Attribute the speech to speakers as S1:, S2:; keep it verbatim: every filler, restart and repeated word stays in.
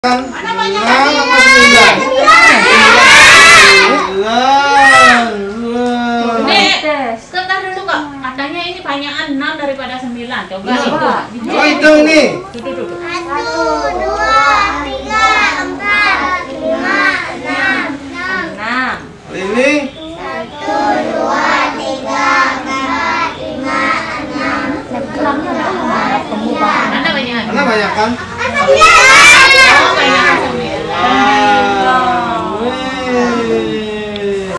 S1: Mana banyak lagi? Nih, sebentar dulu kok. Katanya ini banyak enam daripada sembilan. Coba hitung.
S2: Oh hitung nih.
S1: Duduk, duduk.
S3: Satu, dua, tiga, empat, lima, enam, enam.
S2: Ini
S3: Satu, dua, tiga, empat, lima, enam.
S1: Mana banyak?
S2: mana banyak kan?
S3: Sembilan.
S1: Oh, banyak sembilan.